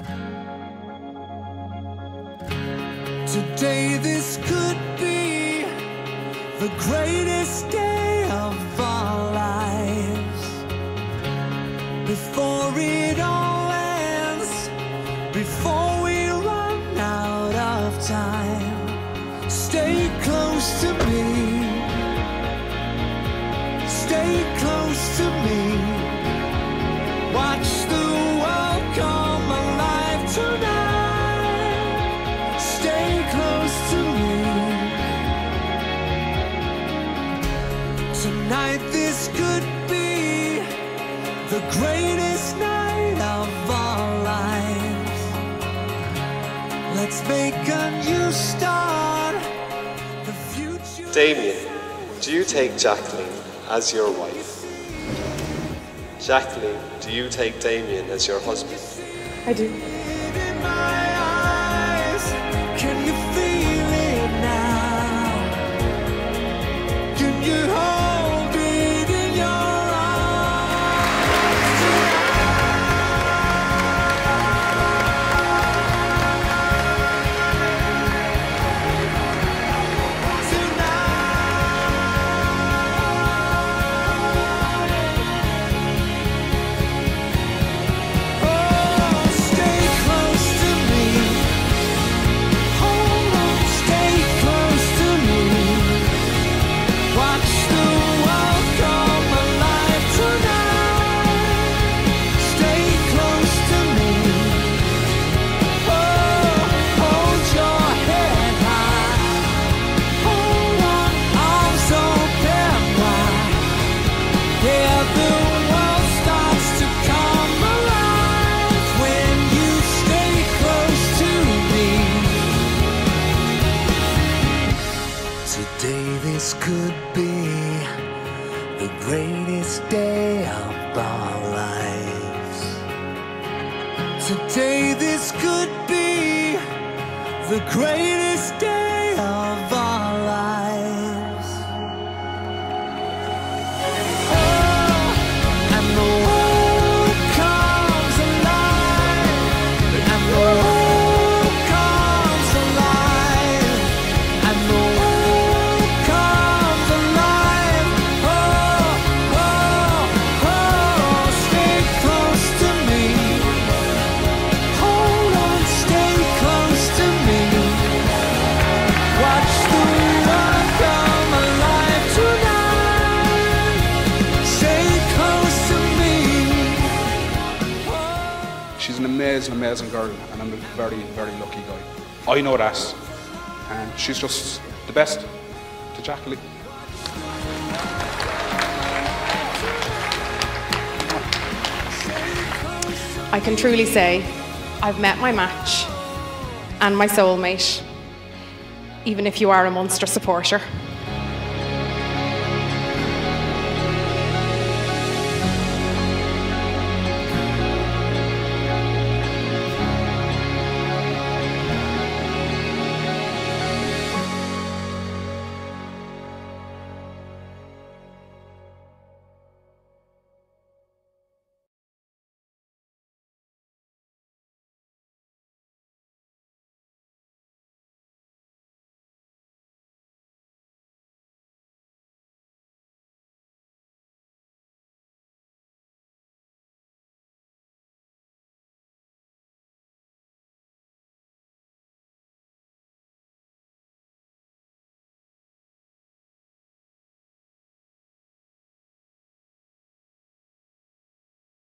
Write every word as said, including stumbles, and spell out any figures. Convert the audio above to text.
Today this could be the greatest day of our lives. Before it all ends, before we run out of time, stay close to me, stay close to me. Watch the world come alive tonight. Stay close to me. Tonight this could be the greatest night of our lives. Let's make a new start. The future. Damien, do you take Jacqueline as your wife? Jacqueline, do you take Damien as your husband? I do. In my eyes, can you feel it now? Can you hold it in your arms Today this could be the greatest day of our lives. Today this could be the greatest day of our lives. Oh, and the world comes alive, and the world comes alive, and the world comes alive. Oh, oh, oh, stay close to me. Hold on, stay close to me. Watch the world come alive tonight. Stay close to me. She's an amazing, amazing girl, and I'm a very, very lucky guy. I know that, and she's just the best to Jacqueline. I can truly say I've met my match and my soulmate, even if you are a Munster supporter.